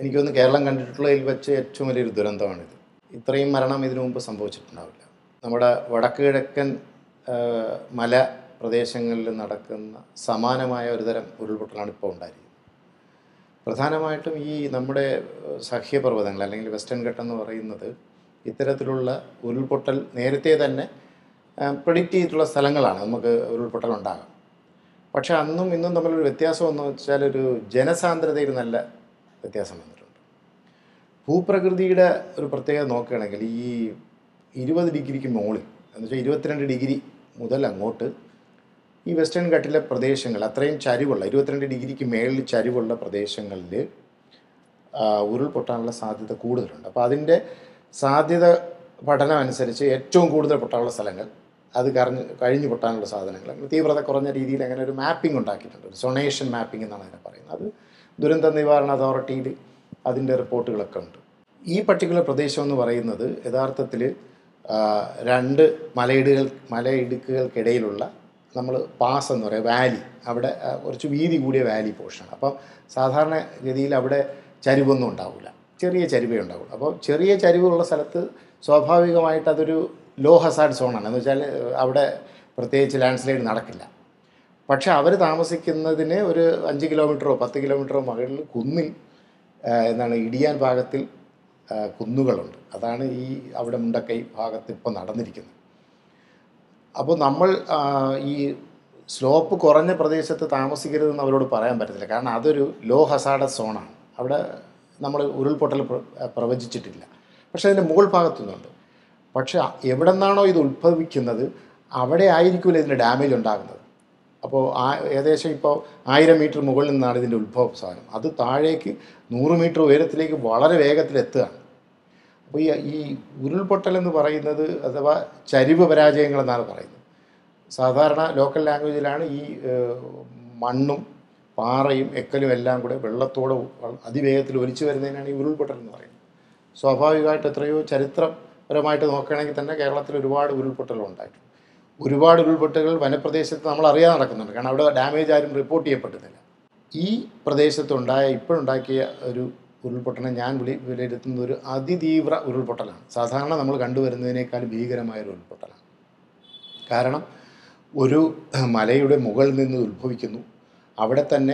എനിക്കൊന്ന് കേരളം കണ്ടിട്ടുള്ളതിൽ വെച്ച് ഏറ്റവും വലിയൊരു ദുരന്തമാണിത്. ഇത്രയും മരണം ഇതിനു മുമ്പ് സംഭവിച്ചിട്ടുണ്ടാവില്ല. നമ്മുടെ വടക്ക് കിഴക്കൻ മല പ്രദേശങ്ങളിൽ നടക്കുന്ന സമാനമായ ഒരുതരം ഉരുൾപൊട്ടലാണ് ഇപ്പോൾ ഉണ്ടായിരിക്കുന്നത്. പ്രധാനമായിട്ടും ഈ നമ്മുടെ സഹ്യപർവ്വതങ്ങൾ അല്ലെങ്കിൽ വെസ്റ്റേൺ ഘട്ടം എന്ന് പറയുന്നത് ഇത്തരത്തിലുള്ള ഉരുൾപൊട്ടൽ നേരത്തെ തന്നെ പ്രെഡിക്റ്റ് ചെയ്തിട്ടുള്ള സ്ഥലങ്ങളാണ്. നമുക്ക് ഉരുൾപൊട്ടൽ ഉണ്ടാകാം. പക്ഷേ അന്നും ഇന്നും തമ്മിലൊരു വ്യത്യാസം എന്ന് വെച്ചാൽ ഒരു ജനസാന്ദ്രതയിൽ നല്ല വ്യത്യാസം വന്നിട്ടുണ്ട്. ഭൂപ്രകൃതിയുടെ ഒരു പ്രത്യേകത നോക്കുകയാണെങ്കിൽ ഈ 20 ഡിഗ്രിക്ക് മുകളിൽ എന്ന് വെച്ചാൽ 22 ഡിഗ്രി മുതൽ അങ്ങോട്ട് ഈ വെസ്റ്റേൺ ഘട്ടിലെ പ്രദേശങ്ങൾ അത്രയും ചരിവുള്ള 22 ഡിഗ്രിക്ക് മേളിൽ ചരിവുള്ള പ്രദേശങ്ങളിൽ ഉരുൾപൊട്ടാനുള്ള സാധ്യത കൂടുതലുണ്ട്. അപ്പോൾ അതിൻ്റെ സാധ്യത പഠനം അനുസരിച്ച് ഏറ്റവും കൂടുതൽ പൊട്ടാനുള്ള സ്ഥലങ്ങൾ, അത് കഴിഞ്ഞ് പൊട്ടാനുള്ള സാധനങ്ങൾ, തീവ്രത കുറഞ്ഞ രീതിയിൽ അങ്ങനെ ഒരു മാപ്പിംഗ് ഉണ്ടാക്കിയിട്ടുണ്ട്. ഒരു സൊണേഷൻ മാപ്പിംഗ് എന്നാണ് അതിനെ പറയുന്നത്. അത് ദുരന്ത നിവാരണ അതോറിറ്റിയിൽ അതിൻ്റെ റിപ്പോർട്ടുകളൊക്കെ ഉണ്ട്. ഈ പർട്ടിക്കുലർ പ്രദേശം എന്ന് പറയുന്നത് യഥാർത്ഥത്തിൽ 2 മലയിടുക്കുകൾക്കിടയിലുള്ള നമ്മൾ പാസ് എന്ന് പറയുക വാലി, അവിടെ കുറച്ച് വീതി കൂടിയ വാലി പോർഷനാണ്. അപ്പം സാധാരണ ഗതിയിൽ അവിടെ ചരിവൊന്നും ഉണ്ടാവില്ല, ചെറിയ ചരിവേ ഉണ്ടാവുള്ളൂ. അപ്പോൾ ചെറിയ ചരിവുള്ള സ്ഥലത്ത് സ്വാഭാവികമായിട്ട് അതൊരു ലോ ഹസാർഡ് സോണാണ്. എന്ന് വെച്ചാൽ അവിടെ പ്രത്യേകിച്ച് ലാൻഡ് സ്ലൈഡ് നടക്കില്ല. പക്ഷേ അവർ താമസിക്കുന്നതിന് ഒരു 5 കിലോമീറ്ററോ 10 കിലോമീറ്ററോ മുകളിൽ കുന്നിൽ ഇടിയാൻ ഭാഗത്തിൽ കുന്നുകളുണ്ട്. അതാണ് ഈ അവിടെ മുണ്ടക്കൈ ഭാഗത്ത് ഇപ്പോൾ നടന്നിരിക്കുന്നത്. അപ്പോൾ നമ്മൾ ഈ സ്ലോപ്പ് കുറഞ്ഞ പ്രദേശത്ത് താമസിക്കരുതെന്ന് അവരോട് പറയാൻ പറ്റത്തില്ല. കാരണം അതൊരു ലോ ഹസാർഡസ് സോണാണ്. അവിടെ നമ്മൾ ഉരുൾപൊട്ടൽ പ്രവചിച്ചിട്ടില്ല. പക്ഷേ അതിൻ്റെ മുകൾ ഭാഗത്തുനിന്നുണ്ട്. പക്ഷേ എവിടെ നിന്നാണോ ഇത് ഉത്ഭവിക്കുന്നത് അവിടെ ആയിരിക്കില്ല ഇതിൻ്റെ ഡാമേജ് ഉണ്ടാകുന്നത്. അപ്പോൾ ഏകദേശം ഇപ്പോൾ 1000 മീറ്റർ മുകളിൽ നിന്നാണ് ഇതിൻ്റെ ഉത്ഭവ സ്ഥാനം. അത് താഴേക്ക് 100 മീറ്റർ ഉയരത്തിലേക്ക് വളരെ വേഗത്തിലെത്തുകയാണ്. അപ്പോൾ ഈ ഉരുൾപൊട്ടൽ എന്ന് പറയുന്നത് അഥവാ ചരിവ് പരാജയങ്ങളെന്നാണ് പറയുന്നത്. സാധാരണ ലോക്കൽ ലാംഗ്വേജിലാണ് ഈ മണ്ണും പാറയും എക്കലും എല്ലാം കൂടെ വെള്ളത്തോടെ അതിവേഗത്തിൽ ഒലിച്ചു വരുന്നതിനാണ് ഈ ഉരുൾപൊട്ടൽ എന്ന് പറയുന്നത്. സ്വാഭാവികമായിട്ട് എത്രയോ ചരിത്രപരമായിട്ട് നോക്കുകയാണെങ്കിൽ തന്നെ കേരളത്തിൽ ഒരുപാട് ഉരുൾപൊട്ടലുണ്ടായിട്ടുണ്ട്. ഒരുപാട് ഉരുൾപൊട്ടലുകൾ വനപ്രദേശത്ത് നമ്മൾ അറിയാതെ നടക്കുന്നുണ്ട്. കാരണം അവിടെ ഡാമേജ് ആരും റിപ്പോർട്ട് ചെയ്യപ്പെടുന്നില്ല. ഈ പ്രദേശത്തുണ്ടായ ഇപ്പോഴുണ്ടാക്കിയ ഒരു ഉരുൾപൊട്ടലിനെ ഞാൻ വിലയിരുത്തുന്ന ഒരു അതിതീവ്ര ഉരുൾപൊട്ടലാണ്. സാധാരണ നമ്മൾ കണ്ടുവരുന്നതിനേക്കാൾ ഭീകരമായൊരു ഉരുൾപൊട്ടലാണ്. കാരണം ഒരു മലയുടെ മുകളിൽ നിന്ന് ഉത്ഭവിക്കുന്നു. അവിടെ തന്നെ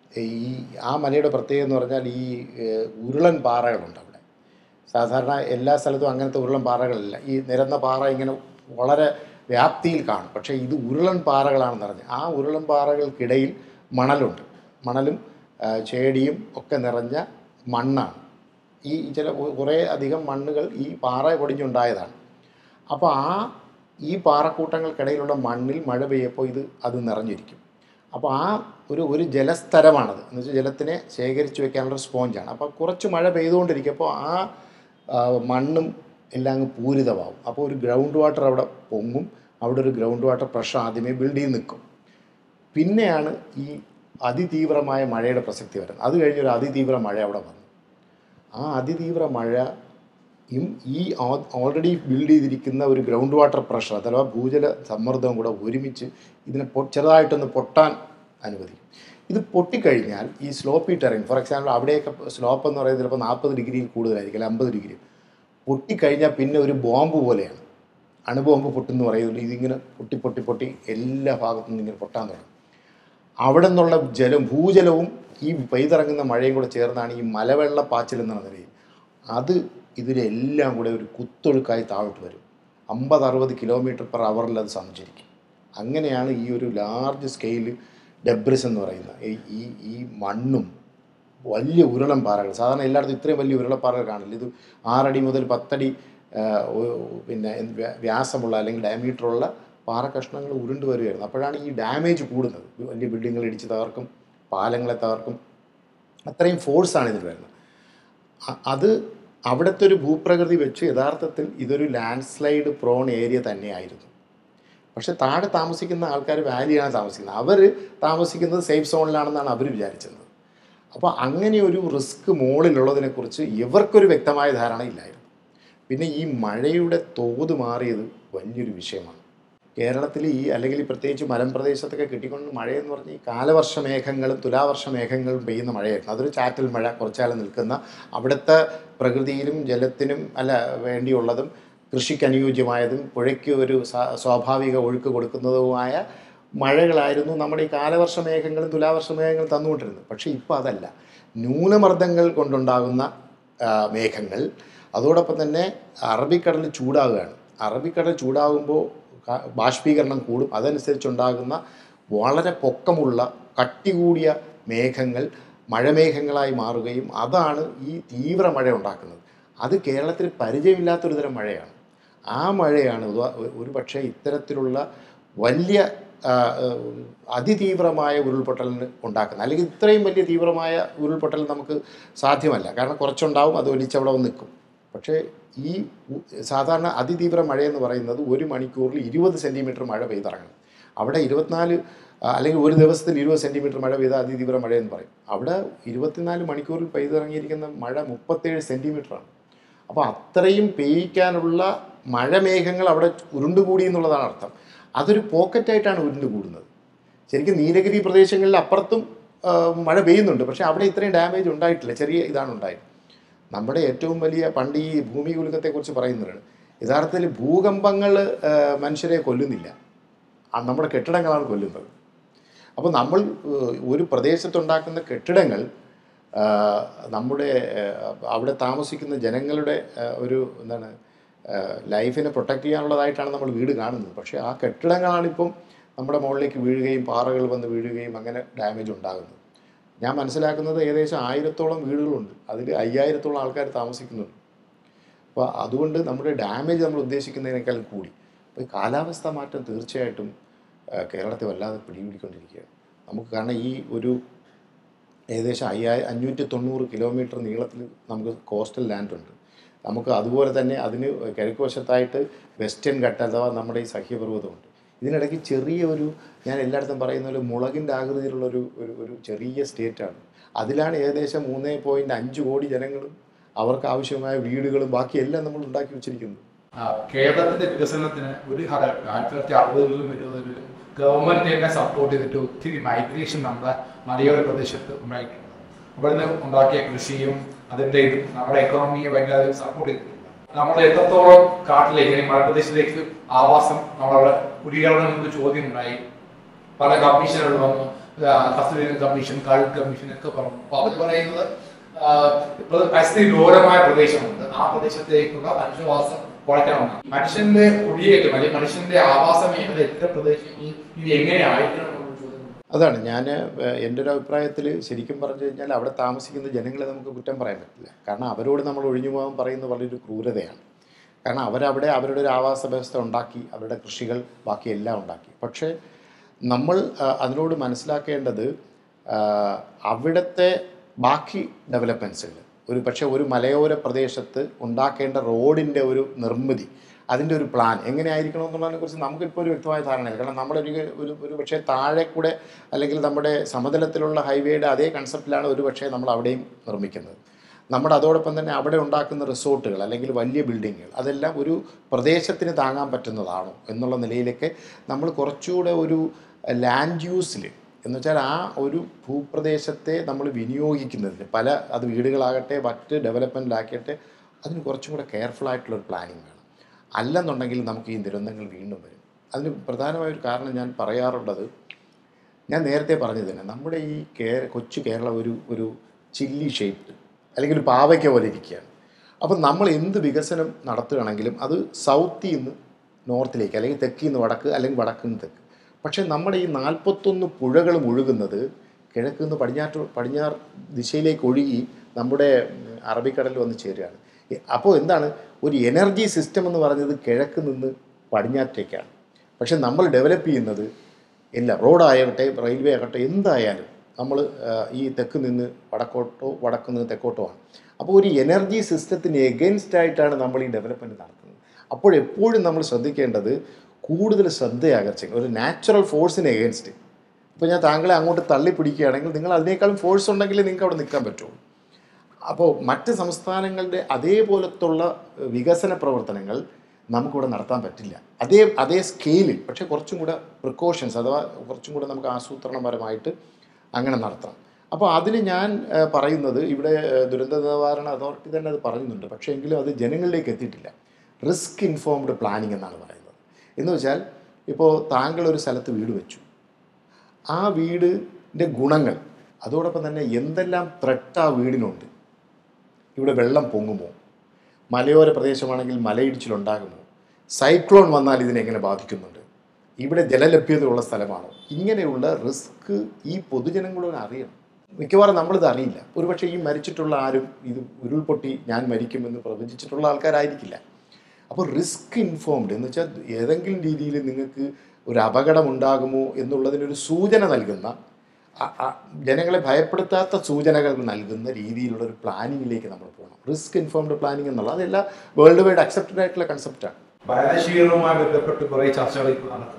ആ മലയുടെ പ്രത്യേകത എന്ന് പറഞ്ഞാൽ ഈ ഉരുളൻ പാറകളുണ്ട് അവിടെ. സാധാരണ എല്ലാ സ്ഥലത്തും അങ്ങനത്തെ ഉരുളൻ പാറകളില്ല. ഈ നിരന്ന പാറ ഇങ്ങനെ വളരെ വ്യാപ്തിയിൽ കാണും. പക്ഷേ ഇത് ഉരുളൻ പാറകളാണെന്ന് പറഞ്ഞാൽ ആ ഉരുളൻ പാറകൾക്കിടയിൽ മണലുണ്ട്. മണലും ചേടിയും ഒക്കെ നിറഞ്ഞ മണ്ണാണ്. ഈ കുറേ അധികം മണ്ണുകൾ ഈ പാറ പൊടിഞ്ഞുണ്ടായതാണ്. അപ്പോൾ ഈ പാറക്കൂട്ടങ്ങൾക്കിടയിലുള്ള മണ്ണിൽ മഴ പെയ്യപ്പോൾ അത് നിറഞ്ഞിരിക്കും. അപ്പോൾ ഒരു ജലസ്തരമാണത്. എന്ന് വെച്ചാൽ ജലത്തിനെ ശേഖരിച്ച് വെക്കാനുള്ള സ്പോഞ്ചാണ്. അപ്പോൾ കുറച്ച് മഴ പെയ്തുകൊണ്ടിരിക്കുമ്പോൾ മണ്ണും എല്ലാം അങ്ങ് പൂരിതമാവും. അപ്പോൾ ഒരു ഗ്രൗണ്ട് വാട്ടർ അവിടെ പൊങ്ങും. അവിടെ ഒരു ഗ്രൗണ്ട് വാട്ടർ പ്രഷർ ആദ്യമേ ബിൽഡ് ചെയ്ത് നിൽക്കും. പിന്നെയാണ് ഈ അതിതീവ്രമായ മഴയുടെ പ്രസക്തി വരുന്നത്. അത് കഴിഞ്ഞൊരു അതിതീവ്ര മഴ അവിടെ വന്നു. ആ അതിതീവ്ര മഴയും ഈ ഓൾറെഡി ബിൽഡ് ചെയ്തിരിക്കുന്ന ഒരു ഗ്രൗണ്ട് വാട്ടർ പ്രഷർ അഥവാ ഭൂജല സമ്മർദ്ദവും കൂടെ ഒരുമിച്ച് ഇതിനെ ചെറുതായിട്ടൊന്ന് പൊട്ടാൻ അനുവദിക്കും. ഇത് പൊട്ടിക്കഴിഞ്ഞാൽ ഈ സ്ലോപ്പി ടെറൈൻ, ഫോർ എക്സാമ്പിൾ അവിടെയൊക്കെ സ്ലോപ്പ് എന്ന് പറയുന്നത് ചിലപ്പോൾ 40 ഡിഗ്രിയിൽ കൂടുതലായിരിക്കും, 50 ഡിഗ്രി. പൊട്ടിക്കഴിഞ്ഞാൽ പിന്നെ ഒരു ബോംബ് പോലെയാണ്. അണുബോംബ് പൊട്ടെന്ന് പറയുന്നത്. ഇതിങ്ങനെ പൊട്ടി എല്ലാ ഭാഗത്തു നിന്നും ഇങ്ങനെ പൊട്ടാൻ തുടങ്ങും. അവിടെ നിന്നുള്ള ഭൂജലവും ഈ പെയ്തിറങ്ങുന്ന മഴയും കൂടെ ചേർന്നാണ് ഈ മലവെള്ളപ്പാച്ചിൽ എന്ന നിലയിൽ ഇതിലെല്ലാം കൂടെ ഒരു കുത്തൊഴുക്കായി താഴോട്ട് വരും. 50-60 കിലോമീറ്റർ പെർ അവറിൽ അത് സഞ്ചരിക്കും. അങ്ങനെയാണ് ഈ ഒരു ലാർജ് സ്കെയിൽ ഡെബ്രിസ് എന്ന് പറയുന്നത്. ഈ മണ്ണും വലിയ ഉരുളൻ പാറകൾ, സാധാരണ എല്ലായിടത്തും ഇത്രയും വലിയ ഉരുളപ്പാറകൾ കാണില്ല. ഇത് 6 അടി മുതൽ 10 അടി വ്യാസമുള്ള അല്ലെങ്കിൽ ഡയമീറ്ററുള്ള പാറ കഷ്ണങ്ങൾ ഉരുണ്ട് വരികയായിരുന്നു. അപ്പോഴാണ് ഈ ഡാമേജ് കൂടുന്നത്. വലിയ ബിൽഡിങ്ങുകൾ ഇടിച്ച് തകർക്കും, പാലങ്ങളെ തകർക്കും. അത്രയും ഫോഴ്സാണ് ഇതിൽ വരുന്നത്. അത് അവിടുത്തെ ഒരു ഭൂപ്രകൃതി വെച്ച് യഥാർത്ഥത്തിൽ ഇതൊരു ലാൻഡ് സ്ലൈഡ് പ്രോൺ ഏരിയ തന്നെയായിരുന്നു. പക്ഷേ താഴെ താമസിക്കുന്ന ആൾക്കാർ വാലിയാണ് താമസിക്കുന്നത്. അവർ താമസിക്കുന്നത് സേഫ് സോണിലാണെന്നാണ് അവർ വിചാരിച്ചത്. അപ്പോൾ അങ്ങനെ ഒരു റിസ്ക് മുകളിലുള്ളതിനെക്കുറിച്ച് ഇവർക്കൊരു വ്യക്തമായ ധാരണ ഇല്ലായിരുന്നു. പിന്നെ ഈ മഴയുടെ തോത് മാറിയത് വലിയൊരു വിഷയമാണ്. കേരളത്തിൽ അല്ലെങ്കിൽ പ്രത്യേകിച്ച് മലമ്പ്രദേശത്തൊക്കെ കിട്ടിക്കൊണ്ട് മഴയെന്ന് പറഞ്ഞാൽ ഈ കാലവർഷ മേഘങ്ങളും തുലാവർഷ മേഘങ്ങളും പെയ്യുന്ന മഴയായിരുന്നു. അതൊരു ചാറ്റൽ മഴ, കുറച്ചാൽ നിൽക്കുന്ന, അവിടുത്തെ പ്രകൃതിയിലും ജലത്തിനും വേണ്ടിയുള്ളതും കൃഷിക്ക് അനുയോജ്യമായതും പുഴയ്ക്ക് ഒരു സ്വാഭാവിക ഒഴുക്ക് കൊടുക്കുന്നതുമായ മഴകളായിരുന്നു നമ്മുടെ ഈ കാലവർഷ മേഘങ്ങളും തുലാവർഷ മേഘങ്ങളും തന്നുകൊണ്ടിരുന്നത്. പക്ഷേ ഇപ്പോൾ അതല്ല. ന്യൂനമർദ്ദങ്ങൾ കൊണ്ടുണ്ടാകുന്ന മേഘങ്ങൾ, അതോടൊപ്പം തന്നെ അറബിക്കടൽ ചൂടാവുകയാണ്. അറബിക്കടൽ ചൂടാകുമ്പോൾ ബാഷ്പീകരണം കൂടും. അതനുസരിച്ചുണ്ടാകുന്ന വളരെ പൊക്കമുള്ള കട്ടി കൂടിയ മേഘങ്ങൾ മഴമേഘങ്ങളായി മാറുകയും അതാണ് ഈ തീവ്ര മഴ ഉണ്ടാക്കുന്നത്. അത് കേരളത്തിൽ പരിചയമില്ലാത്തൊരു തരം മഴയാണ്. ആ മഴയാണ് ഒരു പക്ഷേ ഇത്തരത്തിലുള്ള വലിയ അതിതീവ്രമായ ഉരുൾപൊട്ടലിന് ഉണ്ടാക്കുന്നത്. അല്ലെങ്കിൽ ഇത്രയും വലിയ തീവ്രമായ ഉരുൾപൊട്ടൽ നമുക്ക് സാധ്യമല്ല. കാരണം കുറച്ചുണ്ടാവും, അത് ഒലിച്ചവിടെ വന്ന് നിൽക്കും. പക്ഷേ ഈ സാധാരണ അതിതീവ്ര മഴയെന്ന് പറയുന്നത് 1 മണിക്കൂറിൽ 20 സെൻറ്റിമീറ്റർ മഴ പെയ്തിറങ്ങണം. അവിടെ 24 അല്ലെങ്കിൽ ഒരു ദിവസത്തിൽ 20 സെൻറ്റിമീറ്റർ മഴ പെയ്ത അതിതീവ്ര മഴയെന്ന് പറയും. അവിടെ 24 മണിക്കൂറിൽ പെയ്തിറങ്ങിയിരിക്കുന്ന മഴ 37 സെൻറ്റിമീറ്ററാണ്. അപ്പോൾ അത്രയും പെയ്യിക്കാനുള്ള മഴമേഘങ്ങൾ അവിടെ ഉരുണ്ടുകൂടി എന്നുള്ളതാണ് അർത്ഥം. അതൊരു പോക്കറ്റായിട്ടാണ് ഉരുണ്ടുകൂടുന്നത്. ശരിക്കും നീലഗിരി പ്രദേശങ്ങളിൽ അപ്പുറത്തും മഴ പെയ്യുന്നുണ്ട്, പക്ഷേ അവിടെ ഇത്രയും ഡാമേജ് ഉണ്ടായിട്ടില്ല. ചെറിയ ഇതാണ് ഉണ്ടായത്. നമ്മുടെ ഏറ്റവും വലിയ പണ്ട് ഈ ഭൂമി കുലുക്കത്തെക്കുറിച്ച് പറയുന്നവരാണ്. യഥാർത്ഥത്തിൽ ഭൂകമ്പങ്ങൾ മനുഷ്യരെ കൊല്ലുന്നില്ല, നമ്മുടെ കെട്ടിടങ്ങളാണ് കൊല്ലുന്നത്. അപ്പോൾ നമ്മൾ ഒരു പ്രദേശത്തുണ്ടാക്കുന്ന കെട്ടിടങ്ങൾ നമ്മുടെ അവിടെ താമസിക്കുന്ന ജനങ്ങളുടെ ഒരു ലൈഫിനെ പ്രൊട്ടക്റ്റ് ചെയ്യാനുള്ളതായിട്ടാണ് നമ്മൾ വീട് കാണുന്നത്. പക്ഷേ ആ കെട്ടിടങ്ങളാണിപ്പം നമ്മുടെ മുകളിലേക്ക് വീഴുകയും പാറകൾ വന്ന് വീഴുകയും അങ്ങനെ ഡാമേജ് ഉണ്ടാകുന്നത്. ഞാൻ മനസ്സിലാക്കുന്നത് ഏകദേശം 1000-ഓളം വീടുകളുണ്ട്, അതിൽ 5000-ഓളം ആൾക്കാർ താമസിക്കുന്നുണ്ട്. അപ്പോൾ അതുകൊണ്ട് നമ്മുടെ ഡാമേജ് നമ്മൾ ഉദ്ദേശിക്കുന്നതിനേക്കാളും കൂടി. അപ്പോൾ ഈ കാലാവസ്ഥ മാറ്റം തീർച്ചയായിട്ടും കേരളത്തെ വല്ലാതെ പിടിപിടിക്കൊണ്ടിരിക്കുകയാണ് നമുക്ക്. കാരണം ഈ ഒരു ഏകദേശം 590 കിലോമീറ്റർ നീളത്തിൽ നമുക്ക് കോസ്റ്റൽ ലാൻഡ് ഉണ്ട് നമുക്ക്. അതുപോലെ തന്നെ അതിന് കിഴക്ക് വശത്തായിട്ട് വെസ്റ്റേൺ ഘട്ട അഥവാ നമ്മുടെ ഈ സഹ്യപർവ്വതമുണ്ട്. ഇതിനിടയ്ക്ക് ഞാൻ എല്ലായിടത്തും പറയുന്ന പോലെ മുളകിൻ്റെ ആകൃതിയിലുള്ളൊരു ഒരു ചെറിയ സ്റ്റേറ്റാണ്. അതിലാണ് ഏകദേശം 3.5 കോടി ജനങ്ങളും അവർക്ക് ആവശ്യമായ വീടുകളും ബാക്കിയെല്ലാം നമ്മൾ ഉണ്ടാക്കി വെച്ചിരിക്കുന്നത്. കേരളത്തിൻ്റെ വികസനത്തിന് ഒരു 1960-കളിലും 70-കളിലും ഗവൺമെൻറ് തന്നെ സപ്പോർട്ട് ചെയ്തിട്ട് ഒത്തിരി മൈഗ്രേഷൻ നമ്മുടെ മലയോര പ്രദേശത്ത് ഉണ്ടായിട്ടുണ്ട്. അവിടുന്ന് ഉണ്ടാക്കിയ കൃഷിയും അതിൻ്റെ ഇതും നമ്മുടെ എക്കോണമിയെ ഭയങ്കര സപ്പോർട്ട് ചെയ്തിട്ടുണ്ട്. നമ്മൾ എത്രത്തോളം കാട്ടിലേക്ക് മലപ്രദേശത്തേക്ക് ആവാസം നമ്മളവിടെ കുടിയേറണമെന്നൊരു ചോദ്യം ഉണ്ടായി. പല കമ്മീഷനുകൾ വന്നു, കസ്തൂരി കമ്മീഷൻ, കാൾ കമ്മീഷൻ ഒക്കെ പറഞ്ഞു. അപ്പോൾ അവർ പറയുന്നത് പരിസ്ഥിതി ലോലമായ പ്രദേശമുണ്ട്, ആ പ്രദേശത്തേക്കുള്ള മനുഷ്യവാസം കുറയ്ക്കണമെന്നാണ്. മനുഷ്യന്റെ കുടിയേറ്റം അല്ലെങ്കിൽ മനുഷ്യന്റെ ആവാസ മേഖല എത്ര പ്രദേശം ഇത് എങ്ങനെയായിരിക്കണം? അതാണ് എൻ്റെ ഒരു അഭിപ്രായത്തിൽ ശരിക്കും പറഞ്ഞു കഴിഞ്ഞാൽ അവിടെ താമസിക്കുന്ന ജനങ്ങളെ നമുക്ക് കുറ്റം പറയാൻ പറ്റില്ല. കാരണം അവരോട് നമ്മൾ ഒഴിഞ്ഞു പോകാൻ പറയുന്നത് വളരെ ക്രൂരതയാണ്. കാരണം അവരവിടെ അവരുടെ ഒരു ആവാസ വ്യവസ്ഥ ഉണ്ടാക്കി, അവരുടെ കൃഷികൾ ബാക്കിയെല്ലാം ഉണ്ടാക്കി. പക്ഷേ നമ്മൾ അതിനോട് മനസ്സിലാക്കേണ്ടത് അവിടുത്തെ ബാക്കി ഡെവലപ്മെൻറ്റ്സുകൾ ഒരു മലയോര പ്രദേശത്ത് ഉണ്ടാക്കേണ്ട റോഡിൻ്റെ ഒരു നിർമ്മിതി, അതിൻ്റെ ഒരു പ്ലാൻ എങ്ങനെയായിരിക്കണം എന്നുള്ളതിനെക്കുറിച്ച് നമുക്കിപ്പോൾ ഒരു വ്യക്തമായ ധാരണയില്ല. കാരണം ഒരു പക്ഷേ താഴെ കൂടെ അല്ലെങ്കിൽ നമ്മുടെ സമതലത്തിലുള്ള ഹൈവേയുടെ അതേ കൺസെപ്റ്റിലാണ് ഒരു പക്ഷേ നമ്മൾ അവിടെയും നിർമ്മിക്കുന്നത്. അതോടൊപ്പം തന്നെ അവിടെ ഉണ്ടാക്കുന്ന റിസോർട്ടുകൾ അല്ലെങ്കിൽ വലിയ ബിൽഡിങ്ങുകൾ അതെല്ലാം ഒരു പ്രദേശത്തിന് താങ്ങാൻ പറ്റുന്നതാണോ എന്നുള്ള നിലയിലേക്ക് നമ്മൾ കുറച്ചുകൂടെ ഒരു ലാൻഡ് യൂസിൽ എന്നുവെച്ചാൽ ആ ഒരു ഭൂപ്രദേശത്തെ നമ്മൾ വിനിയോഗിക്കുന്നതിന് അത് വീടുകളാകട്ടെ മറ്റ് ഡെവലപ്മെൻറ്റിലാക്കട്ടെ അതിന് കുറച്ചും കൂടെ കെയർഫുള്ളായിട്ടുള്ളൊരു പ്ലാനിങ് വേണം. അല്ലെന്നുണ്ടെങ്കിൽ നമുക്ക് ഈ ദുരന്തങ്ങൾ വീണ്ടും വരും. അതിന് പ്രധാനമായൊരു കാരണം ഞാൻ പറയാറുള്ളത്, ഞാൻ നേരത്തെ പറഞ്ഞു തന്നെ, നമ്മുടെ ഈ കൊച്ചു കേരളം ഒരു ചില്ലി ഷേപ്ഡ് അല്ലെങ്കിൽ ഒരു പാവയ്ക്ക പോലെ ഇരിക്കുകയാണ്. അപ്പം നമ്മൾ എന്ത് വികസനം നടത്തുകയാണെങ്കിലും അത് സൗത്തിൽ നിന്ന് നോർത്തിലേക്ക് അല്ലെങ്കിൽ തെക്കിൽ നിന്ന് വടക്ക് അല്ലെങ്കിൽ വടക്കിൽ നിന്ന് തെക്ക്. പക്ഷേ നമ്മുടെ ഈ 41 പുഴകളും ഒഴുകുന്നത് കിഴക്ക് നിന്ന് പടിഞ്ഞാറ് ദിശയിലേക്ക് ഒഴുകി നമ്മുടെ അറബിക്കടലിൽ വന്ന് ചേരുകയാണ്. അപ്പോൾ എന്താണ് ഒരു എനർജി സിസ്റ്റം എന്ന് പറഞ്ഞത് കിഴക്ക് നിന്ന് പടിഞ്ഞാറ്റേക്കാണ്. പക്ഷെ നമ്മൾ ഡെവലപ്പ് ചെയ്യുന്നത് എല്ലാം റോഡാകട്ടെ റെയിൽവേ ആകട്ടെ എന്തായാലും നമ്മൾ ഈ തെക്ക് നിന്ന് വടക്കോട്ടോ വടക്ക് നിന്ന് തെക്കോട്ടോ ആണ്. അപ്പോൾ ഒരു എനർജി സിസ്റ്റത്തിന് എഗെയിൻസ്റ്റ് ആയിട്ടാണ് നമ്മൾ ഈ ഡെവലപ്മെൻറ്റ് നടത്തുന്നത്. അപ്പോഴെപ്പോഴും നമ്മൾ ശ്രദ്ധിക്കേണ്ടത് കൂടുതൽ ശ്രദ്ധയാകർഷിക്കും ഒരു നാച്ചുറൽ ഫോഴ്സിന് എഗെയിൻസ്റ്റ്. ഇപ്പോൾ ഞാൻ താങ്കളെ അങ്ങോട്ട് തള്ളിപ്പിടിക്കുകയാണെങ്കിൽ നിങ്ങൾ അതിനേക്കാളും ഫോഴ്സ് ഉണ്ടെങ്കിൽ നിങ്ങൾക്ക് അവിടെ നിൽക്കാൻ പറ്റുള്ളൂ. അപ്പോൾ മറ്റ് സംസ്ഥാനങ്ങളുടെ അതേപോലത്തുള്ള വികസന പ്രവർത്തനങ്ങൾ നമുക്കിവിടെ നടത്താൻ പറ്റില്ല. അതേ സ്കെയിലിൽ, പക്ഷേ കുറച്ചും കൂടെ പ്രിക്കോഷൻസ് അഥവാ കുറച്ചും കൂടെ നമുക്ക് ആസൂത്രണപരമായിട്ട് അങ്ങനെ നടത്താം. അപ്പോൾ അതിന് ഞാൻ പറയുന്നത് ഇവിടെ ദുരന്ത നിവാരണ അതോറിറ്റി തന്നെ അത് പറയുന്നുണ്ട്, പക്ഷേ എങ്കിലും അത് ജനങ്ങളിലേക്ക് എത്തിയിട്ടില്ല. റിസ്ക് ഇൻഫോംഡ് പ്ലാനിങ് എന്നാണ് പറയുന്നത്. എന്ന് വെച്ചാൽ ഇപ്പോൾ താങ്കൾ ഒരു സ്ഥലത്ത് വീട് വെച്ചു, ആ വീടിൻ്റെ ഗുണങ്ങൾ, അതോടൊപ്പം തന്നെ എന്തെല്ലാം ത്രെട്ട് ആ വീടിനുണ്ട്, ഇവിടെ വെള്ളം പൊങ്ങുമോ, മലയോര പ്രദേശമാണെങ്കിൽ മലയിടിച്ചിലുണ്ടാകുമോ, സൈക്ലോൺ വന്നാൽ ഇതിനെങ്ങനെ ബാധിക്കുന്നുണ്ട്, ഇവിടെ ജലലഭ്യതയുള്ള സ്ഥലമാണോ, ഇങ്ങനെയുള്ള റിസ്ക് ഈ പൊതുജനങ്ങളോട് അറിയണം. മിക്കവാറും നമ്മളിത് അറിയില്ല. ഒരുപക്ഷെ ഈ മരിച്ചിട്ടുള്ള ആരും ഇത് ഉരുൾപൊട്ടി ഞാൻ മരിക്കുമെന്ന് പ്രവചിച്ചിട്ടുള്ള ആൾക്കാരായിരിക്കില്ല. അപ്പോൾ റിസ്ക് ഇൻഫോംഡ് എന്ന് വെച്ചാൽ ഏതെങ്കിലും രീതിയിൽ നിങ്ങൾക്ക് ഒരു അപകടം ഉണ്ടാകുമോ എന്നുള്ളതിനൊരു സൂചന നൽകുന്ന, ജനങ്ങളെ ഭയപ്പെടുത്താത്ത സൂചനകൾ നൽകുന്ന രീതിയിലുള്ള ഒരു പ്ലാനിങ്ങിലേക്ക് നമ്മൾ പോകണം. റിസ്ക് ഇൻഫോംഡ് പ്ലാനിങ് എന്നുള്ളത് അതെല്ലാം വേൾഡ് വൈഡ് അക്സെപ്റ്റഡ് ആയിട്ടുള്ള കൺസെപ്റ്റാണ്. വനശീലവുമായി ബന്ധപ്പെട്ട് കുറേ ചർച്ചകൾ ഇപ്പോൾ നടക്കുന്നുണ്ട്.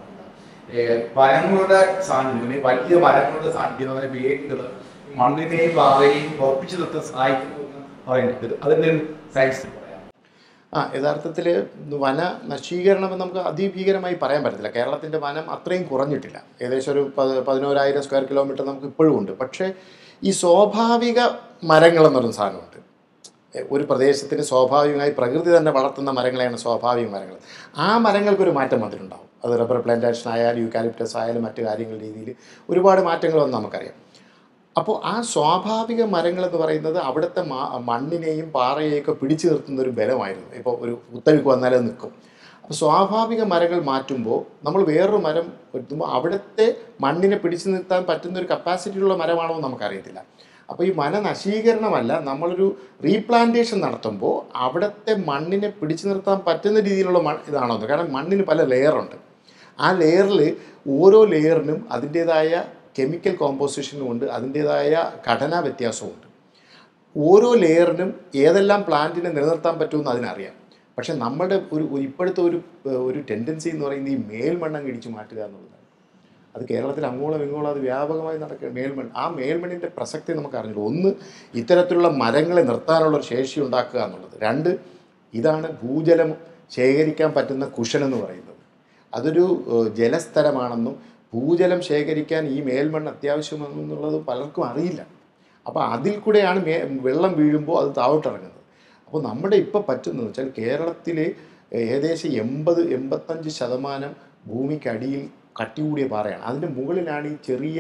വനങ്ങളുടെ സാന്നിധ്യം, വലിയ മരങ്ങളുടെ സാന്നിധ്യം, വേരുകൾ മണ്ണിനെയും പാറയെയും ഉറപ്പിച്ചു നിർത്താൻ സഹായിക്കുന്നു എന്ന് പറയുന്നത് അതിൻ്റെ സയൻസ് പറയാം. യഥാർത്ഥത്തിൽ വന നശീകരണം എന്ന് നമുക്ക് അതിഭീകരമായി പറയാൻ പറ്റത്തില്ല. കേരളത്തിൻ്റെ വനം അത്രയും കുറഞ്ഞിട്ടില്ല. ഏകദേശം ഒരു 11,000 സ്ക്വയർ കിലോമീറ്റർ നമുക്ക് ഇപ്പോഴും ഉണ്ട്. പക്ഷേ ഈ സ്വാഭാവിക മരങ്ങളെന്ന് പറയുന്ന സാധനമുണ്ട്. ഒരു പ്രദേശത്തിന് സ്വാഭാവികമായി പ്രകൃതി തന്നെ വളർത്തുന്ന മരങ്ങളെയാണ് സ്വാഭാവിക മരങ്ങൾ. ആ മരങ്ങൾക്കൊരു മാറ്റം വന്നിട്ടുണ്ടാവും. അത് റബ്ബർ പ്ലാന്റേഷൻ ആയാലും യൂക്കാലിപ്റ്റസ് ആയാലും മറ്റു കാര്യങ്ങൾ രീതിയിൽ ഒരുപാട് മാറ്റങ്ങൾ വന്ന് നമുക്കറിയാം. അപ്പോൾ ആ സ്വാഭാവിക മരങ്ങളെന്ന് പറയുന്നത് അവിടുത്തെ മണ്ണിനെയും പാറയെയൊക്കെ പിടിച്ചു നിർത്തുന്ന ഒരു ബലമായിരുന്നു. ഇപ്പോൾ ഒരു കുത്തൊഴുക്ക് വന്നാലേ നിൽക്കും. അപ്പോൾ സ്വാഭാവിക മരങ്ങൾ മാറ്റുമ്പോൾ നമ്മൾ വേറൊരു മരം വരുത്തുമ്പോൾ അവിടുത്തെ മണ്ണിനെ പിടിച്ചു നിർത്താൻ പറ്റുന്ന ഒരു കപ്പാസിറ്റിയുള്ള മരമാണോ എന്ന് നമുക്കറിയത്തില്ല. അപ്പോൾ ഈ വനനശീകരണമല്ല, നമ്മളൊരു റീപ്ലാന്റേഷൻ നടത്തുമ്പോൾ അവിടുത്തെ മണ്ണിനെ പിടിച്ചു നിർത്താൻ പറ്റുന്ന രീതിയിലുള്ള ഇതാണോ എന്ന്. കാരണം മണ്ണിന് പല ലെയറുണ്ട്. ആ ലെയറിൽ ഓരോ ലെയറിനും അതിൻ്റേതായ കെമിക്കൽ കോമ്പോസിഷനും ഉണ്ട്, അതിൻ്റേതായ ഘടനാ വ്യത്യാസമുണ്ട്. ഓരോ ലെയറിനും ഏതെല്ലാം പ്ലാന്റിനെ നിലനിർത്താൻ പറ്റുമെന്ന് അതിനറിയാം. പക്ഷേ നമ്മുടെ ഇപ്പോഴത്തെ ഒരു ടെൻഡൻസി എന്ന് പറയുന്നത് ഈ മേൽമണ്ണങ്ങ് ഇടിച്ചു മാറ്റുക എന്നുള്ളതാണ്. അത് കേരളത്തിൽ അങ്ങോളം ഇങ്ങോളം അത് വ്യാപകമായി നടക്കുക. ആ മേൽമണ്ണിൻ്റെ പ്രസക്തി നമുക്ക് അറിഞ്ഞുള്ളൂ. ഒന്ന്, ഇത്തരത്തിലുള്ള മരങ്ങളെ നിർത്താനുള്ളൊരു ശേഷി ഉണ്ടാക്കുക എന്നുള്ളത്. രണ്ട്, ഇതാണ് ഭൂജലം ശേഖരിക്കാൻ പറ്റുന്ന കുഷൻ പറയുന്നത്. അതൊരു ജലസ്ഥലമാണെന്നും ഭൂജലം ശേഖരിക്കാൻ ഈ മേൽമണ്ണ് അത്യാവശ്യമാണെന്നുള്ളത് പലർക്കും അറിയില്ല. അപ്പോൾ അതിൽ കൂടെയാണ് വെള്ളം വീഴുമ്പോൾ അത് താഴോട്ടിറങ്ങുന്നത്. അപ്പോൾ നമ്മുടെ ഇപ്പോൾ പറ്റുന്നതെന്ന് വെച്ചാൽ കേരളത്തിൽ ഏകദേശം 80-85% ഭൂമിക്കടിയിൽ കട്ടി കൂടിയ പാറയാണ്. അതിൻ്റെ മുകളിലാണ് ഈ ചെറിയ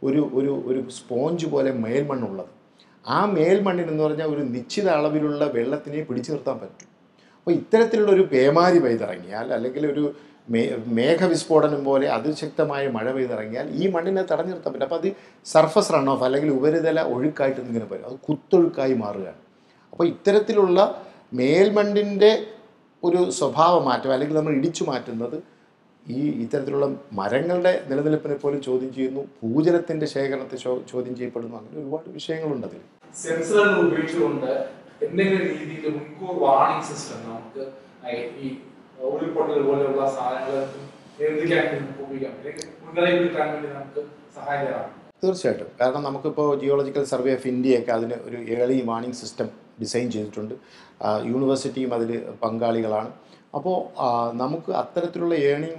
ഒരു സ്പോഞ്ച് പോലെ മേൽമണ്ണുള്ളത്. ആ മേൽമണ്ണിനെന്ന് പറഞ്ഞാൽ ഒരു നിശ്ചിത അളവിലുള്ള വെള്ളത്തിനെ പിടിച്ചു നിർത്താൻ പറ്റും. അപ്പോൾ ഇത്തരത്തിലുള്ളൊരു പേമാരി പെയ്തിറങ്ങിയാൽ, അല്ലെങ്കിൽ ഒരു മേഘവിസ്ഫോടനം പോലെ അതിശക്തമായ മഴ പെയ്തിറങ്ങിയാൽ ഈ മണ്ണിനെ തടഞ്ഞു നിർത്താൻ പറ്റും. അപ്പോൾ അത് സർഫസ് റൺ ഓഫ് അല്ലെങ്കിൽ ഉപരിതല ഒഴുക്കായിട്ട് ഇങ്ങനെ വരും. അത് കുത്തൊഴുക്കായി മാറുകയാണ്. അപ്പോൾ ഇത്തരത്തിലുള്ള മേൽമണ്ണിൻ്റെ ഒരു സ്വഭാവ മാറ്റം, അല്ലെങ്കിൽ നമ്മൾ ഇടിച്ചു മാറ്റുന്നത് ഇത്തരത്തിലുള്ള മരങ്ങളുടെ നിലനിൽപ്പിനെ പോലും ചോദ്യം ചെയ്യുന്നു, ഭൂജലത്തിൻ്റെ ശേഖരണത്തെ ചോദ്യം ചെയ്യപ്പെടുന്നു. അങ്ങനെ ഒരുപാട് വിഷയങ്ങളുണ്ട് അതിൽ. സെൻസറുകൾ ഉപയോഗിച്ചുകൊണ്ട് എന്തെങ്കിലും രീതിയിൽ മുൻകൂർ വാർണിംഗ് സിസ്റ്റം നമുക്ക് ഈ ഉരുൾപൊട്ടൽ പോലെയുള്ള സാധനങ്ങൾ നിയന്ത്രിക്കാൻ ഉപയോഗിക്കാം, മുൻകഴിവ് എടുക്കാൻ വേണ്ടി നമുക്ക് സഹായകരമാണ്. തീർച്ചയായിട്ടും. കാരണം നമുക്കിപ്പോൾ ജിയോളജിക്കൽ സർവേ ഓഫ് ഇന്ത്യയൊക്കെ അതിന് ഒരു ഏർലി വാർണിംഗ് സിസ്റ്റം ഡിസൈൻ ചെയ്തിട്ടുണ്ട്. യൂണിവേഴ്സിറ്റിയും അതിൽ പങ്കാളികളാണ്. അപ്പോൾ നമുക്ക് അത്തരത്തിലുള്ള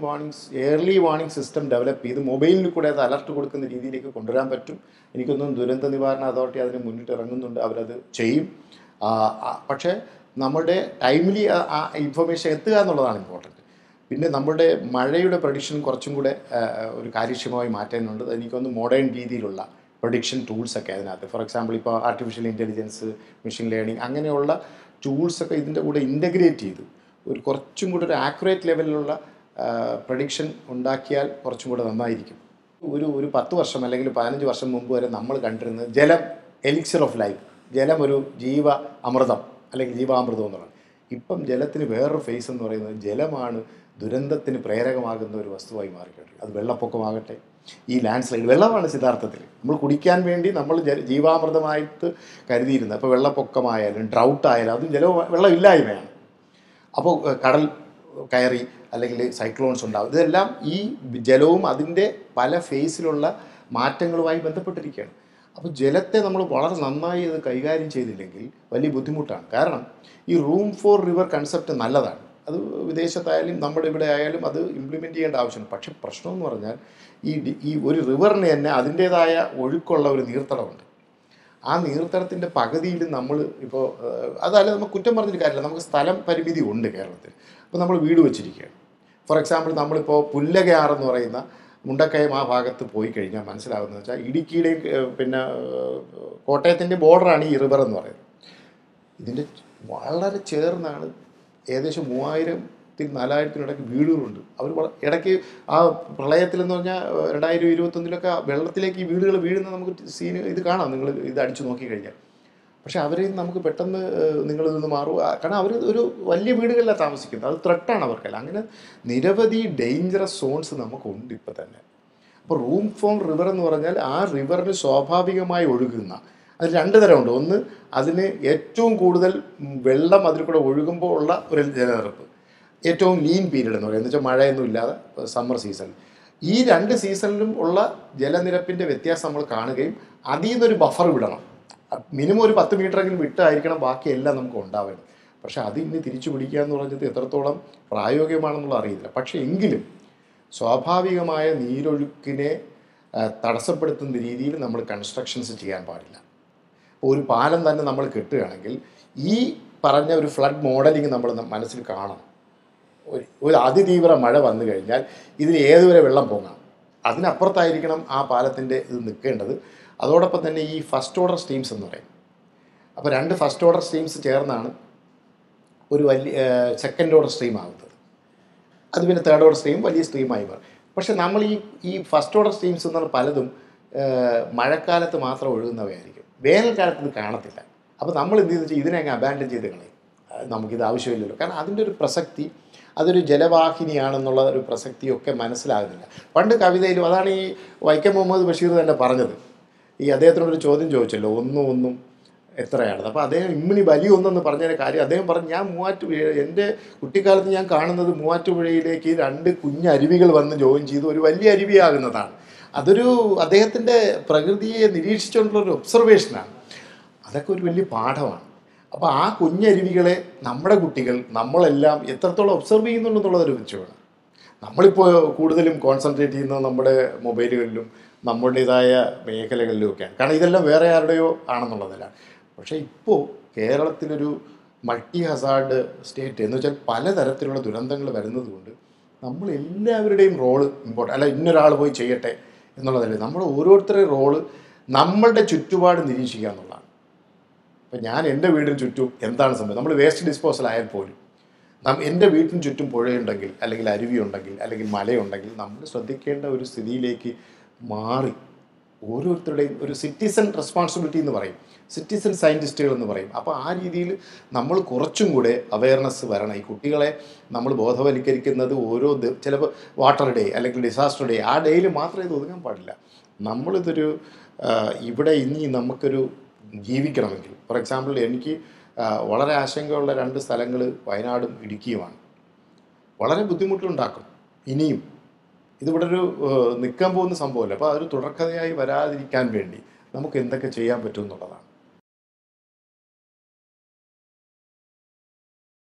ഏർലി വാർണിംഗ് സിസ്റ്റം ഡെവലപ്പ് ചെയ്ത് മൊബൈലിൽ കൂടെ അത് അലർട്ട് കൊടുക്കുന്ന രീതിയിലേക്ക് കൊണ്ടുവരാൻ പറ്റും. എനിക്കൊന്നും ദുരന്ത നിവാരണ അതോറിറ്റി അതിന് മുന്നിട്ട് ഇറങ്ങുന്നുണ്ട്, അവരത് ചെയ്യും. പക്ഷേ നമ്മുടെ ടൈംലി ആ ഇൻഫർമേഷൻ എത്തുക എന്നുള്ളതാണ് ഇമ്പോർട്ടൻറ്റ്. പിന്നെ നമ്മുടെ മഴയുടെ പ്രഡിക്ഷൻ കുറച്ചും കൂടെ ഒരു കാര്യക്ഷമമായി മാറ്റാനുണ്ട്. എനിക്കൊന്ന് മോഡേൺ രീതിയിലുള്ള പ്രഡിക്ഷൻ ടൂൾസൊക്കെ അതിനകത്ത്, ഫോർ എക്സാമ്പിൾ ഇപ്പോൾ ആർട്ടിഫിഷ്യൽ ഇൻ്റലിജൻസ്, മെഷീൻ ലേണിംഗ് അങ്ങനെയുള്ള ടൂൾസൊക്കെ ഇതിൻ്റെ കൂടെ ഇൻ്റഗ്രേറ്റ് ചെയ്ത് കുറച്ചും കൂടെ ഒരു ആക്യുറേറ്റ് ലെവലിലുള്ള പ്രഡിക്ഷൻ ഉണ്ടാക്കിയാൽ കുറച്ചും കൂടെ നന്നായിരിക്കും. ഒരു 10 വർഷം അല്ലെങ്കിൽ 15 വർഷം മുമ്പ് വരെ നമ്മൾ കണ്ടിരുന്നത് ജലം എലിക്സിർ ഓഫ് ലൈഫ്, ജലം ഒരു ജീവ അമൃതം അല്ലെങ്കിൽ ജീവാമൃതം എന്നുള്ളത്. ഇപ്പം ജലത്തിന് വേറൊരു ഫേസ് എന്ന് പറയുന്നത് ജലമാണ് ദുരന്തത്തിന് പ്രേരകമാകുന്ന ഒരു വസ്തുവായി മാറിക്കഴിഞ്ഞു. അത് വെള്ളപ്പൊക്കമാകട്ടെ, ഈ ലാൻഡ് സ്ലൈഡ്, വെള്ളമാണ് യഥാർത്ഥത്തിൽ നമ്മൾ കുടിക്കാൻ വേണ്ടി നമ്മൾ ജീവാമൃതമായിട്ട് കരുതിയിരുന്നത്. അപ്പോൾ വെള്ളപ്പൊക്കമായാലും ഡ്രൗട്ടായാലും അതും വെള്ളമില്ലായ്മയാണ്. അപ്പോൾ കടൽ കയറി അല്ലെങ്കിൽ സൈക്ലോൺസ് ഉണ്ടാകും. ഇതെല്ലാം ഈ ജലവും അതിൻ്റെ പല ഫേസിലുള്ള മാറ്റങ്ങളുമായി ബന്ധപ്പെട്ടിരിക്കുകയാണ്. അപ്പോൾ ജലത്തെ നമ്മൾ വളരെ നന്നായി അത് കൈകാര്യം ചെയ്തില്ലെങ്കിൽ വലിയ ബുദ്ധിമുട്ടാണ്. കാരണം ഈ റൂം ഫോർ റിവർ കൺസെപ്റ്റ് നല്ലതാണ്. അത് വിദേശത്തായാലും നമ്മുടെ ഇവിടെ ആയാലും അത് ഇംപ്ലിമെൻ്റ് ചെയ്യേണ്ട ആവശ്യമുണ്ട്. പക്ഷേ പ്രശ്നമെന്ന് പറഞ്ഞാൽ ഈ ഒരു റിവറിന് തന്നെ അതിൻ്റേതായ ഒഴുക്കുള്ള ഒരു നീർത്തടമുണ്ട്. ആ നീർത്തടത്തിൻ്റെ പകുതിയിൽ നമ്മൾ ഇപ്പോൾ അതല്ല നമുക്ക് കുറ്റം പറഞ്ഞിട്ട് കാര്യമില്ല, നമുക്ക് സ്ഥലം പരിമിതി ഉണ്ട് കേരളത്തിൽ. അപ്പോൾ നമ്മൾ വീട് വെച്ചിരിക്കുകയാണ്. ഫോർ എക്സാമ്പിൾ നമ്മളിപ്പോൾ പുല്ലകയാറെന്ന് പറയുന്ന മുണ്ടക്കയം ആ ഭാഗത്ത് പോയി കഴിഞ്ഞാൽ മനസ്സിലാകുന്നത് വെച്ചാൽ ഇടുക്കിയുടെയും പിന്നെ കോട്ടയത്തിൻ്റെ ബോർഡറാണ് ഈ റിവർ എന്ന് പറയുന്നത്. ഇതിൻ്റെ വളരെ ചേർന്നാണ് ഏകദേശം 3000-4000 വീടുകളുണ്ട്. അവർ ഇടയ്ക്ക് ആ പ്രളയത്തിലെന്ന് പറഞ്ഞാൽ 2021 വെള്ളത്തിലേക്ക് ഈ വീടുകൾ വീഴുന്ന നമുക്ക് ഇത് കാണാം, നിങ്ങൾ ഇത് അടിച്ചു നോക്കിക്കഴിഞ്ഞാൽ. പക്ഷേ അവരെയും നമുക്ക് പെട്ടെന്ന് നിങ്ങളിൽ നിന്ന് മാറുക, കാരണം അവർ ഒരു വലിയ വീടുകളിലാണ് താമസിക്കുന്നത്, അത് ത്രെട്ടാണ് അവർക്കല്ല. അങ്ങനെ നിരവധി ഡേഞ്ചറസ് സോൺസ് നമുക്കുണ്ട് ഇപ്പം തന്നെ. അപ്പോൾ റൂം ഫോം റിവർ എന്ന് പറഞ്ഞാൽ ആ റിവറിന് സ്വാഭാവികമായി ഒഴുകുന്ന അതിൽ 2 തരമുണ്ട്. ഒന്ന്, അതിന് ഏറ്റവും കൂടുതൽ വെള്ളം അതിൽ കൂടെ ഒഴുകുമ്പോൾ ഉള്ള ഒരു ജലനിരപ്പ്, ഏറ്റവും ലീൻ പീരീഡ് എന്ന് പറയുന്നത് വെച്ചാൽ മഴയൊന്നും ഇല്ലാതെ സമ്മർ സീസണിൽ. ഈ 2 സീസണിലും ഉള്ള ജലനിരപ്പിൻ്റെ വ്യത്യാസം നമ്മൾ കാണുകയും അതിൽ നിന്നൊരു ബഫർ വിടണം. മിനിമം ഒരു 10 മീറ്ററെങ്കിലും വിട്ടായിരിക്കണം ബാക്കിയെല്ലാം നമുക്ക് ഉണ്ടാവേണ്ടത്. പക്ഷേ അത് ഇനി തിരിച്ചു പിടിക്കുക എന്ന് പറഞ്ഞത് എത്രത്തോളം പ്രായോഗികമാണെന്നുള്ള അറിയില്ല. പക്ഷേ എങ്കിലും സ്വാഭാവികമായ നീരൊഴുക്കിനെ തടസ്സപ്പെടുത്തുന്ന രീതിയിൽ നമ്മൾ കൺസ്ട്രക്ഷൻസ് ചെയ്യാൻ പാടില്ല. ഒരു പാലം തന്നെ നമ്മൾ കെട്ടുകയാണെങ്കിൽ ഈ പറഞ്ഞ ഒരു ഫ്ലഡ് മോഡലിംഗ് നമ്മൾ മനസ്സിൽ കാണണം. ഒരു അതിതീവ്ര മഴ വന്നു കഴിഞ്ഞാൽ ഇതിന് ഏതുവരെ വെള്ളം പോകാം, അതിനപ്പുറത്തായിരിക്കണം ആ പാലത്തിൻ്റെ ഇത് നിൽക്കേണ്ടത്. അതോടൊപ്പം തന്നെ ഈ ഫസ്റ്റ് ഓർഡർ സ്ട്രീംസ് എന്ന് പറയും. അപ്പോൾ 2 ഫസ്റ്റ് ഓർഡർ സ്ട്രീംസ് ചേർന്നാണ് ഒരു വലിയ സെക്കൻഡ് ഓർഡർ സ്ട്രീം ആകുന്നത്. അത് പിന്നെ തേർഡ് ഓർഡർ സ്ട്രീം വലിയ സ്ട്രീമായി മാറും. പക്ഷേ നമ്മൾ ഈ ഫസ്റ്റ് ഓർഡർ സ്ട്രീംസ് എന്ന് പറഞ്ഞാൽ പലതും മഴക്കാലത്ത് മാത്രം ഒഴുകുന്നവയായിരിക്കും, വേനൽക്കാലത്ത് ഇത് കാണത്തില്ല. അപ്പോൾ നമ്മൾ എന്ത് ചെയ്തെന്ന് വെച്ചാൽ ഇതിനെ അങ്ങ് അബാൻഡൻ ചെയ്ത് കളയും. നമുക്കിത് ആവശ്യമില്ലല്ലോ, കാരണം അതിൻ്റെ ഒരു പ്രസക്തി, അതൊരു ജലവാഹിനിയാണെന്നുള്ള ഒരു പ്രസക്തിയൊക്കെ മനസ്സിലാകുന്നില്ല. പണ്ട് കവിതയിലും അതാണ് ഈ വൈക്കം മുഹമ്മദ് ബഷീർ തന്നെ പറഞ്ഞത്. ഈ അദ്ദേഹത്തിനോടൊരു ചോദ്യം ചോദിച്ചല്ലോ, ഒന്നും എത്രയാണ്. അപ്പോൾ അദ്ദേഹം ഇമ്മിണി വലിയൊന്നെന്ന് പറഞ്ഞതിൻ്റെ കാര്യം അദ്ദേഹം പറഞ്ഞു, ഞാൻ മൂവാറ്റുപുഴ എൻ്റെ കുട്ടിക്കാലത്ത് ഞാൻ കാണുന്നത് മൂവാറ്റുപുഴയിലേക്ക് 2 കുഞ്ഞരുവികൾ വന്ന് ജോയിൻ ചെയ്ത് ഒരു വലിയ അരുവിയാകുന്നതാണ്. അതൊരു അദ്ദേഹത്തിൻ്റെ പ്രകൃതിയെ നിരീക്ഷിച്ചുകൊണ്ടുള്ളൊരു ഒബ്സർവേഷനാണ്. അതൊക്കെ ഒരു വലിയ പാഠമാണ്. അപ്പോൾ ആ കുഞ്ഞരുവികളെ നമ്മുടെ കുട്ടികൾ നമ്മളെല്ലാം എത്രത്തോളം ഒബ്സർവ് ചെയ്യുന്നുണ്ടെന്നുള്ളതൊരു വിഷയമാണ്. നമ്മളിപ്പോൾ കൂടുതലും കോൺസെൻട്രേറ്റ് ചെയ്യുന്നത് നമ്മുടെ മൊബൈലുകളിലും നമ്മുടേതായ മേഖലകളിലുമൊക്കെയാണ്, കാരണം ഇതെല്ലാം വേറെ ആരുടെയോ ആണെന്നുള്ളതല്ല. പക്ഷേ ഇപ്പോൾ കേരളത്തിലൊരു മൾട്ടി ഹസാർഡ് സ്റ്റേറ്റ് എന്ന് വെച്ചാൽ പലതരത്തിലുള്ള ദുരന്തങ്ങൾ വരുന്നത് കൊണ്ട് നമ്മൾ എല്ലാവരുടെയും റോള് ഇമ്പോർട്ടൻ്റ് അല്ല. ഇന്നൊരാൾ പോയി ചെയ്യട്ടെ എന്നുള്ളതല്ല, നമ്മൾ ഓരോരുത്തരുടെയും റോള് നമ്മളുടെ ചുറ്റുപാട് നിരീക്ഷിക്കുക എന്നുള്ളതാണ്. ഇപ്പം ഞാൻ എൻ്റെ വീടിന് ചുറ്റും എന്താണ് സംഭവം, നമ്മൾ വേസ്റ്റ് ഡിസ്പോസൽ ആയാൽ പോലും എൻ്റെ വീട്ടിന് ചുറ്റും പുഴയുണ്ടെങ്കിൽ അല്ലെങ്കിൽ അരുവിയുണ്ടെങ്കിൽ അല്ലെങ്കിൽ മലയുണ്ടെങ്കിൽ നമ്മൾ ശ്രദ്ധിക്കേണ്ട ഒരു സ്ഥിതിയിലേക്ക് മാറി ഓരോരുത്തരുടെയും ഒരു സിറ്റിസൺ റെസ്പോൺസിബിലിറ്റി എന്ന് പറയും, സിറ്റിസൺ സയൻറ്റിസ്റ്റുകൾ എന്ന് പറയും. അപ്പോൾ ആ രീതിയിൽ നമ്മൾ കുറച്ചും കൂടെ അവയർനെസ് വരണം. ഈ കുട്ടികളെ നമ്മൾ ബോധവൽക്കരിക്കുന്നത് ചിലപ്പോൾ വാട്ടർ ഡേ അല്ലെങ്കിൽ ഡിസാസ്റ്റർ ഡേ, ആ ഡേയിൽ മാത്രമേ ഇത് ഒതുങ്ങാൻ പാടില്ല. നമ്മളിതൊരു ഇവിടെ ഇനി നമുക്കൊരു ജീവിക്കണമെങ്കിൽ, ഫോർ എക്സാമ്പിൾ എനിക്ക് വളരെ ആശങ്കയുള്ള 2 സ്ഥലങ്ങൾ വയനാടും ഇടുക്കിയുമാണ്. വളരെ ബുദ്ധിമുട്ടുണ്ടാക്കും ഇനിയും. ഇതിവിടെ ഒരു നിൽക്കാൻ പോകുന്ന സംഭവമല്ല. അപ്പോൾ അതൊരു തുടർക്കഥയായി വരാതിരിക്കാൻ വേണ്ടി നമുക്ക് എന്തൊക്കെ ചെയ്യാൻ പറ്റും എന്നുള്ളതാണ്.